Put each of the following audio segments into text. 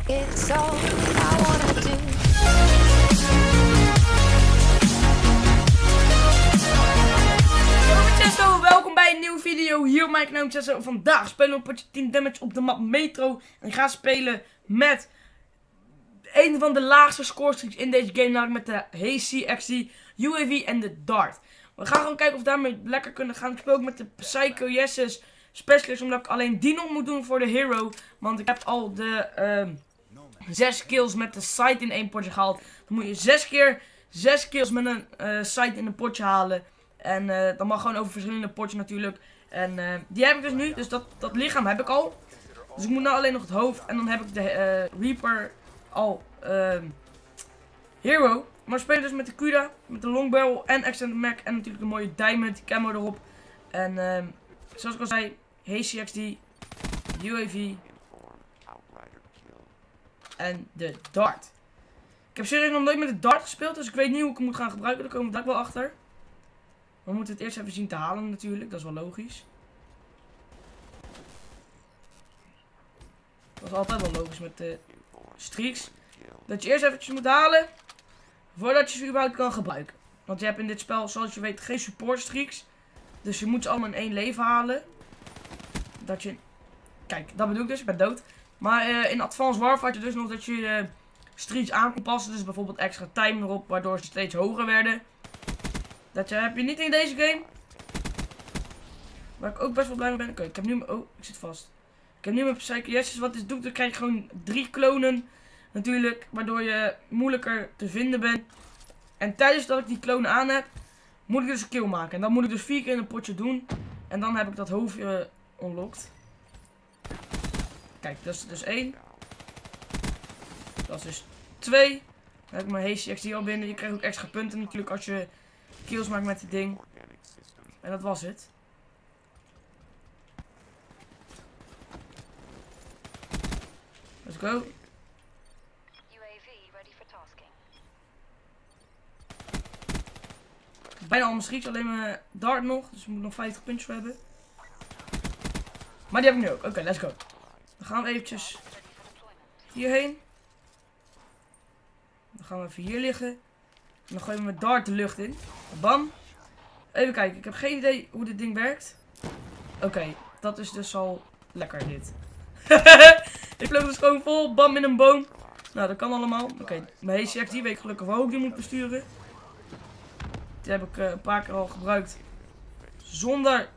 It's all I wanna do. Chesto, welkom bij een nieuwe video hier op mijn kanaal Chesto. Vandaag spelen we een potje Team Damage op de map Metro. En ik ga spelen met een van de laagste scorestreaks in deze game, namelijk met de HCXD, UAV en de Dart. We gaan gewoon kijken of we daarmee lekker kunnen gaan. Ik speel ook met de Psycho Yeses Specialist, omdat ik alleen die nog moet doen voor de Hero. Want ik heb al de 6 kills met de Sight in één potje gehaald. Dan moet je 6 kills met een Sight in een potje halen. En dat mag gewoon over verschillende potjes natuurlijk. En die heb ik dus nu. Dus dat lichaam heb ik al. Dus ik moet nou alleen nog het hoofd. En dan heb ik de Reaper al Hero. Maar we spelen dus met de Cuda, met de Long Barrel en Extended Mag. En natuurlijk de mooie Diamond camo erop. En zoals ik al zei, HCXD, UAV en de Dart. Ik heb serieus nog nooit met de Dart gespeeld, dus ik weet niet hoe ik hem moet gaan gebruiken. Daar komen we daar wel achter. We moeten het eerst even zien te halen natuurlijk, dat is wel logisch. Dat is altijd wel logisch met de streaks. Dat je eerst eventjes moet halen, voordat je ze überhaupt kan gebruiken. Want je hebt in dit spel, zoals je weet, geen support streaks. Dus je moet ze allemaal in 1 leven halen. Dat je... Kijk, dat bedoel ik dus, ik ben dood. Maar in Advanced Warfare had je dus nog dat je streaks aan kon passen. Dus bijvoorbeeld extra time erop, waardoor ze steeds hoger werden. Dat heb je niet in deze game. Waar ik ook best wel blij mee ben. Oké, ik heb nu... Oh, ik zit vast. Ik heb nu mijn Psycho Yeses. Wat dit doet, dan krijg je gewoon 3 klonen. Natuurlijk, waardoor je moeilijker te vinden bent. En tijdens dat ik die klonen aan heb, moet ik dus een kill maken. En dan moet ik dus 4 keer in een potje doen. En dan heb ik dat hoofdje unlocked. Kijk, dat is dus 1. Dat is dus 2. Dan heb ik mijn HCXD al binnen. Je krijgt ook extra punten natuurlijk als je kills maakt met dit ding. En dat was het. Let's go. Bijna al mijn streaks, alleen mijn Dart nog. Dus we moeten nog 50 puntjes voor hebben. Maar die heb ik nu ook. Oké, let's go. Dan gaan we eventjes hierheen. Dan gaan we even hier liggen. En dan gooien we mijn Dart de lucht in. Bam. Even kijken, ik heb geen idee hoe dit ding werkt. Oké, dat is dus al lekker dit. Ik vloog dus gewoon vol, bam in een boom. Nou, dat kan allemaal. Oké, mijn HCX die weet ik gelukkig wel hoe ik die moet besturen. Die heb ik een paar keer al gebruikt. Zonder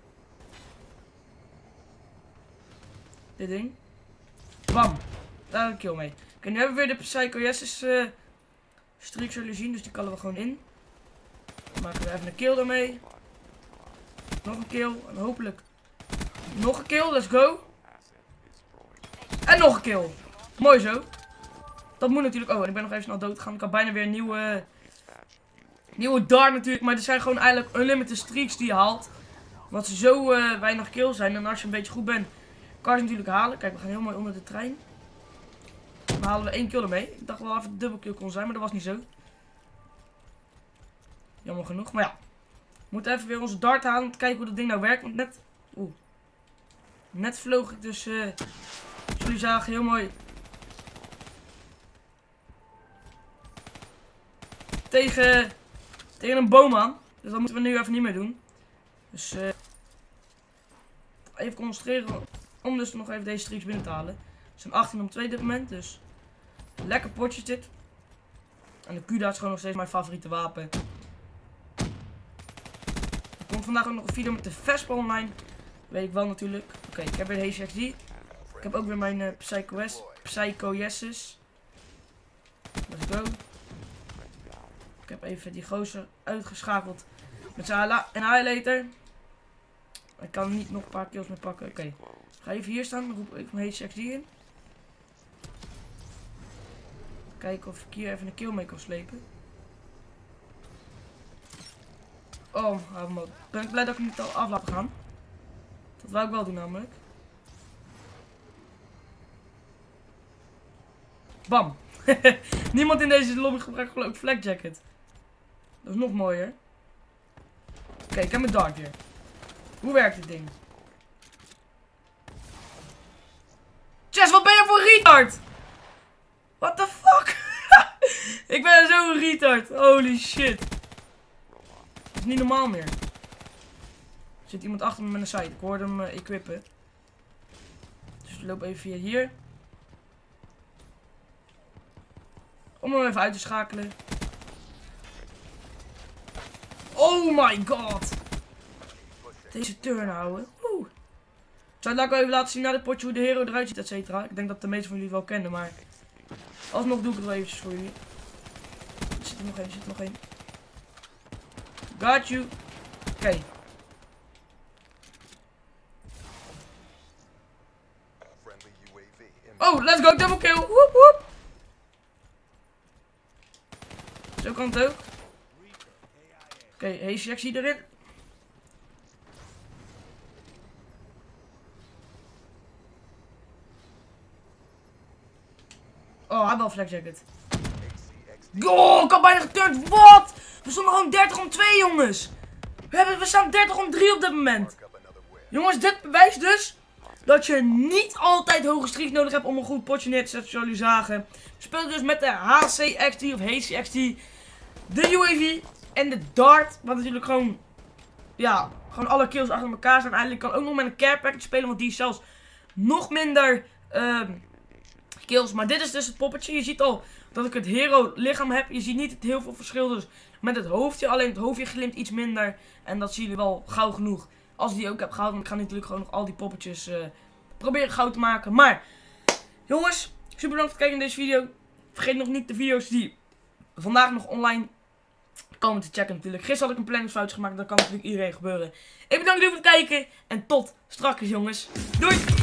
dit ding. Bam. Daar heb ik een kill mee. Oké, nu hebben we weer de Psycho Yeses streak, zullen jullie zien. Dus die kallen we gewoon in. Dan maken we even een kill ermee. Nog een kill. En hopelijk nog een kill. Let's go. En nog een kill. Mooi zo. Dat moet natuurlijk... Oh, en ik ben nog even snel dood gegaan. Ik had bijna weer een nieuwe Dart natuurlijk. Maar er zijn gewoon eigenlijk unlimited streaks die je haalt. Omdat ze zo weinig kills zijn. En als je een beetje goed bent, kan je ze natuurlijk halen. Kijk, we gaan heel mooi onder de trein. Dan halen we 1 kill ermee. Ik dacht wel even dat het dubbel kill kon zijn, maar dat was niet zo. Jammer genoeg. Maar ja. We moeten even weer onze Dart halen. Om te kijken hoe dat ding nou werkt. Want net... Net vloog ik dus... zoals jullie zagen, heel mooi... Tegen een boom aan. Dus dat moeten we nu even niet meer doen. Dus even concentreren om dus nog even deze streaks binnen te halen. We zijn 18 om 2 dit moment, dus lekker potjes dit. En de Cuda is gewoon nog steeds mijn favoriete wapen. Er komt vandaag ook nog een video met de Vespa online. Weet ik wel natuurlijk. Oké, ik heb weer de HCXD. Ik heb ook weer mijn Psycho Yeses. Let's go. Ik heb even die gozer uitgeschakeld met zijn highlighter. Ik kan niet nog een paar kills meer pakken. Oké. Ga even hier staan. Dan roep ik mijn HCXD in. Kijken of ik hier even een kill mee kan slepen. Oh, hou hem op. Ben ik blij dat ik hem niet al af laat gaan. Dat wou ik wel doen namelijk. Bam. Niemand in deze lobby gebruikt geloof ik flak jacket. Dat is nog mooier. Oké, ik heb mijn Dart weer. Hoe werkt dit ding? Chess, wat ben je voor retard? What the fuck? Ik ben zo'n retard. Holy shit. Dat is niet normaal meer. Er zit iemand achter me met een site. Ik hoorde hem equippen. Dus ik loop even via hier. Om hem even uit te schakelen. Oh my god. Deze turn houden. Oeh. Ik zou het ook even laten zien na dit potje hoe de hero eruit ziet, et cetera. Ik denk dat de meeste van jullie het wel kennen, maar alsnog doe ik het wel eventjes voor jullie. Er zit er nog één, er zit er nog één. Got you. Oké. Oh, let's go, double kill. Woep woep. Zo kan het ook. Oké, hey, sectie erin. Oh, hij heeft wel flex jacket. Oh, ik had bijna geturnd. Wat? We stonden gewoon 30 om 2, jongens. We staan 30 om 3 op dit moment. Jongens, dit bewijst dus dat je niet altijd hoge streaks nodig hebt om een goed potje neer te zetten, zoals jullie zagen. We spelen dus met de HCXT of HCXT, de UAV en de Dart. Wat natuurlijk gewoon, ja, gewoon alle kills achter elkaar zijn. Eigenlijk kan ook nog met een care package spelen, want die is zelfs nog minder kills. Maar dit is dus het poppetje. Je ziet al dat ik het hero lichaam heb. Je ziet niet heel veel verschil dus met het hoofdje. Alleen het hoofdje glimt iets minder. En dat zien jullie wel gauw genoeg als ik die ook heb gehaald. Want ik ga natuurlijk gewoon nog al die poppetjes proberen goud te maken. Maar jongens, super bedankt voor het kijken in deze video. Vergeet nog niet de video's die vandaag nog online komen te checken natuurlijk. Gisteren had ik een planningsfout gemaakt. Dat kan natuurlijk iedereen gebeuren. Ik bedank jullie voor het kijken. En tot straks jongens. Doei!